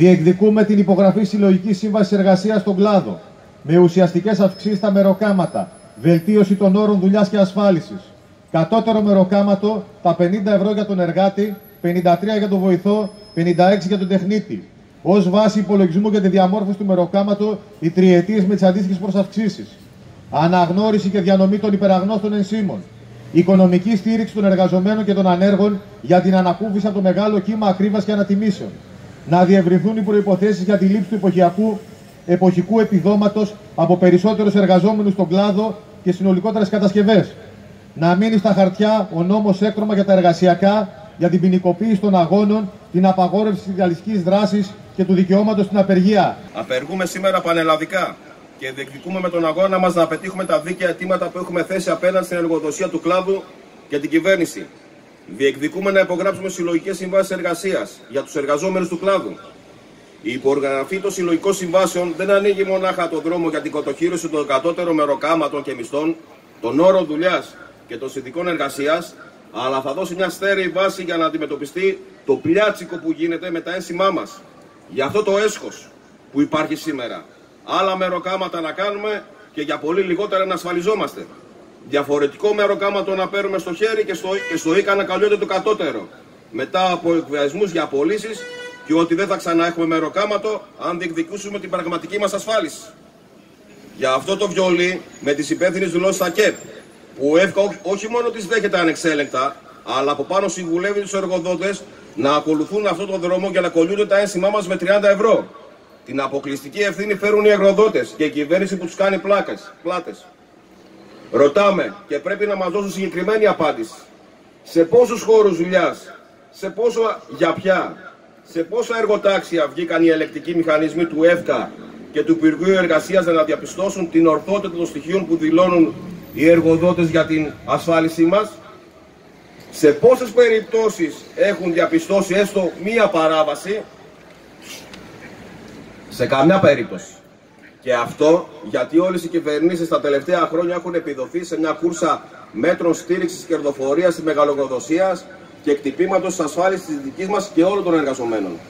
Διεκδικούμε την υπογραφή συλλογικής σύμβασης εργασίας στον κλάδο, με ουσιαστικές αυξήσεις στα μεροκάματα, βελτίωση των όρων δουλειάς και ασφάλισης. Κατώτερο μεροκάματο, τα 50 ευρώ για τον εργάτη, 53 για τον βοηθό, 56 για τον τεχνίτη. Ως βάση υπολογισμού για τη διαμόρφωση του μεροκάματο, οι τριετίες με τις αντίστοιχες προσαυξήσεις. Αναγνώριση και διανομή των υπεραγνώστων ενσύμων. Οικονομική στήριξη των εργαζομένων και των ανέργων για την ανακούφιση από το μεγάλο κύμα ακρίβειας και ανατιμήσεων. Να διευρυνθούν οι προϋποθέσεις για τη λήψη του εποχικού επιδόματος από περισσότερους εργαζόμενους στον κλάδο και συνολικότερες κατασκευές. Να μείνει στα χαρτιά ο νόμος έκτρωμα για τα εργασιακά, για την ποινικοποίηση των αγώνων, την απαγόρευση της συνδικαλιστικής δράσης και του δικαιώματος στην απεργία. Απεργούμε σήμερα πανελλαδικά και διεκδικούμε με τον αγώνα μας να πετύχουμε τα δίκαια αιτήματα που έχουμε θέσει απέναντι στην εργοδοσία του κλάδου και την κυβέρνηση. Διεκδικούμε να υπογράψουμε συλλογικές συμβάσεις εργασίας για τους εργαζόμενους του κλάδου. Η υπογραφή των συλλογικών συμβάσεων δεν ανοίγει μονάχα τον δρόμο για την κατοχήρωση των κατώτερων μεροκάματων και μισθών, των όρων δουλειάς και των συνθηκών εργασίας, αλλά θα δώσει μια στέρεη βάση για να αντιμετωπιστεί το πλιάτσικο που γίνεται με τα ένσημά μας. Για αυτό το έσχος που υπάρχει σήμερα. Άλλα μεροκάματα να κάνουμε και για πολύ λιγότερα να ασφαλιζόμαστε. Διαφορετικό μεροκάματο να παίρνουμε στο χέρι και στο ίκα να καλιόται το κατώτερο. Μετά από εκβιασμούς για απολύσεις και ότι δεν θα ξανά έχουμε μεροκάματο αν διεκδικούσουμε την πραγματική μας ασφάλιση. Για αυτό το βιολί με τις υπεύθυνες δηλώσεις ΑΚΕΠ, που εύκα όχι μόνο τις δέχεται ανεξέλεγκτα, αλλά από πάνω συμβουλεύει τους εργοδότες να ακολουθούν αυτόν τον δρόμο για να κολλούνται τα ένσημά μας με 30 ευρώ. Την αποκλειστική ευθύνη φέρουν οι εργοδότες και η κυβέρνηση που τους κάνει πλάτες. Ρωτάμε και πρέπει να μας δώσουν συγκεκριμένη απάντηση. Σε πόσους χώρους δουλειάς, για ποια, σε πόσα εργοτάξια βγήκαν οι ελεκτικοί μηχανισμοί του ΕΦΚΑ και του Υπουργείου Εργασίας για να διαπιστώσουν την ορθότητα των στοιχείων που δηλώνουν οι εργοδότες για την ασφάλισή μας. Σε πόσες περιπτώσεις έχουν διαπιστώσει έστω μία παράβαση. Σε καμιά περίπτωση. Και αυτό γιατί όλες οι κυβερνήσεις τα τελευταία χρόνια έχουν επιδοθεί σε μια κούρσα μέτρων στήριξης της κερδοφορίας, της μεγαλογροδοσίας και εκτυπήματος της ασφάλισης της δικής μας και όλων των εργαζομένων.